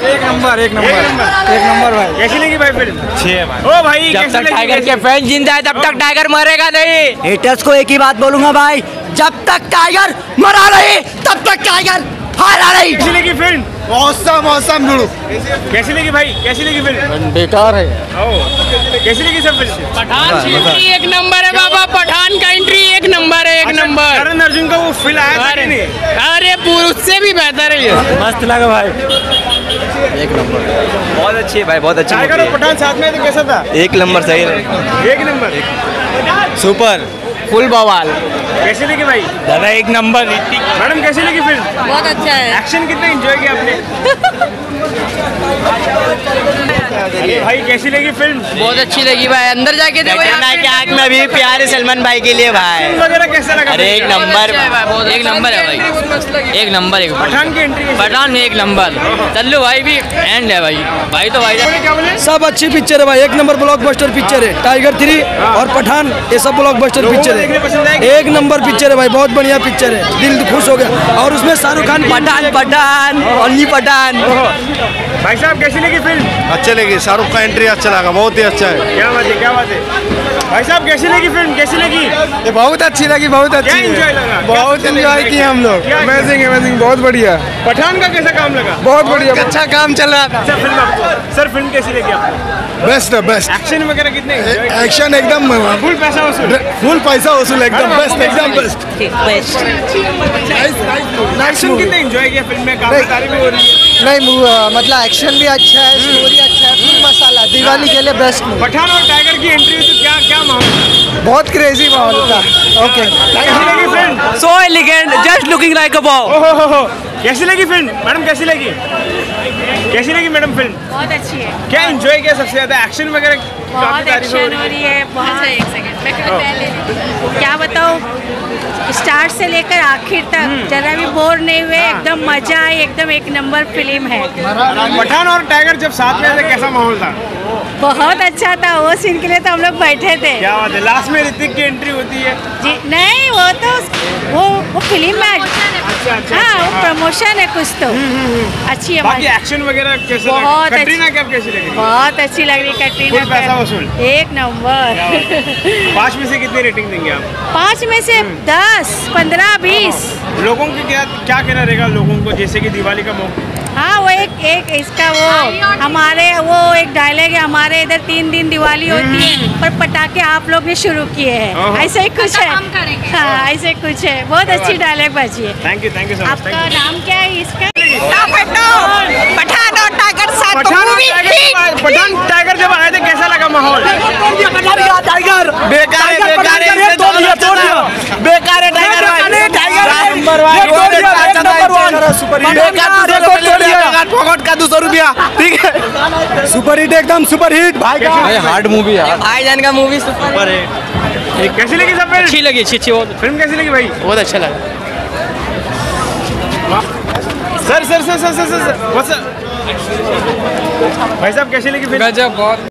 एक नंबर भाई। कैसी लगी भाई फिल्म? 6 भाई। ओ भाई जब तक टाइगर के फैन जिंदा है तब तक टाइगर मरेगा नहीं। हेटर्स को एक ही बात बोलूंगा भाई, जब तक टाइगर मरा नहीं तब तक टाइगर हारा नहीं। कैसी लगी फिल्म? मौसम जुड़ू। कैसी लगी भाई? कैसी लगी फिल्म? बेकार है। कैसी लगी सब फिल्म? पठान की एंट्री एक नंबर है बाबा, पठान का एंट्री एक नंबर है, एक नंबर। करण अर्जुन का वो फिल्म आया था कि नहीं? अरे उससे भी बेहतर है ये। मस्त लगा भाई, एक नंबर। बहुत अच्छी है भाई, बहुत अच्छी। टाइगर और पठान साथ में तो कैसा था? एक नंबर सही है, एक नंबर। सुपर फुल बवाल। कैसी लगी भाई? दादा एक नंबर। मैडम कैसी लगी फिल्म? बहुत अच्छा है। एक्शन कितना एंजॉय किया आपने? अरे भाई कैसी लगी फिल्म? बहुत अच्छी लगी भाई, अंदर जाके देखो आँख में भी प्यार है सलमान भाई के लिए भाई। फिल्म वगैरह कैसा लगा? अरे एक नंबर, एक नंबर है भाई, एक नंबर। एक पठान की एंट्री कैसी? पठान में एक नंबर। चल्लू भाई भी एंड है भाई, भाई तो भाई क्या बोले? सब अच्छी पिक्चर है भाई, एक नंबर ब्लॉकबस्टर पिक्चर है। टाइगर 3 और पठान ये सब ब्लॉकबस्टर पिक्चर देखने पसंद है, आएगी? एक नंबर पिक्चर है भाई, बहुत बढ़िया पिक्चर है, दिल खुश हो गया। और उसमें शाहरुख खान पठान ओनली पठान। भाई साहब कैसी लगी फिल्म? अच्छे लगे, शाहरुख का एंट्री अच्छा लगा, बहुत ही अच्छा है। क्या बात है, क्या बात है। भाई साहब कैसी लगी फिल्म? कैसी लगी? ये बहुत अच्छी लगी, बहुत क्या अच्छी एंजॉय लगा? बहुत एंजॉय किए हम लोग। क्या- अमेजिंग, बहुत बढ़िया, पठान का कैसा काम लगा? बहुत बढ़िया, अच्छा काम चल रहा था। सर फिल्म कैसी लगी आपको? बेस्ट है, बेस्ट एक्शन वगैरह कितने enjoy किए? एक्शन एकदम फुल पैसा वसूल? फुल पैसा वसूल, एकदम बेस्ट, एकदम बेस्ट। एक्शन कितने एंजॉय किया फिल्म में? काफी तारीफ भी हो रही है। नहीं मतलब एक्शन भी अच्छा है, स्टोरी अच्छा है, फुल मसाला, दिवाली के लिए बेस्ट। पठान और टाइगर की एंट्री हुई तो क्या क्या माहौल? बहुत क्रेजी माहौल था। ओके, कैसी लगी film? So elegant, just looking like a boy. ओहो, कैसी लगी फिल्म? मैडम कैसी लगी? कैसी लगी मैडम फिल्म? बहुत अच्छी है, क्या एंजॉय किया सबसे ज्यादा? एक्शन वगैरह बहुत काफी तारीफ हो एक्शन हो रही रही है, बहुत। एक सेकंड, मैं क्या बताऊँ, स्टार्ट से लेकर आखिर तक जरा भी बोर नहीं हुए, एकदम मजा आई, एकदम एक नंबर फिल्म है। पठान और टाइगर जब साथ में थे कैसा माहौल था? बहुत अच्छा था, वो सीन के लिए तो हम लोग बैठे थे। क्या बात है, लास्ट में ऋतिक की एंट्री होती है। जी नहीं, वो तो वो फिल्म में अच्छा। हाँ, वो प्रमोशन है कुछ तो। अच्छी है बाकी हमारी। एक्शन वगैरह कैसे लगा? बहुत कटरीना कैफ कैसी लगी? बहुत अच्छी लग रही कटरीना फुल पैसा वसूल? एक नंबर। 5 में से कितनी रेटिंग देंगे आप? 5 में से 10, 15, 20। लोगों की क्या कहना रहेगा लोगों को, जैसे कि दिवाली का मौका? हाँ, वो एक इसका वो हमारे वो एक डायलॉग है, हमारे इधर 3 दिन दिवाली होती है पर पटाखे आप लोग ने शुरू किए हैं, ऐसे ही कुछ है। हाँ, ऐसे कुछ है, बहुत अच्छी डायलॉग बची है। Thank you so much. आपका नाम क्या है इसका? पठान और टाइगर साथ पठान टाइगर जब आए थे कैसा लगा माहौल? टाइगर बेकार है, बेकार है, बेकार है टाइगर का 200 रुपया, ठीक है। सुपर हिट, एकदम सुपर हिट भाई। हार्ड मूवी है, भाईजान का मूवी सुपर हिट। कैसी लगी सब फिल्म? अच्छी लगी, अच्छी बहुत फिल्म कैसी लगी भाई? बहुत अच्छा लगा। सर भाई साहब कैसी लगी फिल्म? गजब, बहुत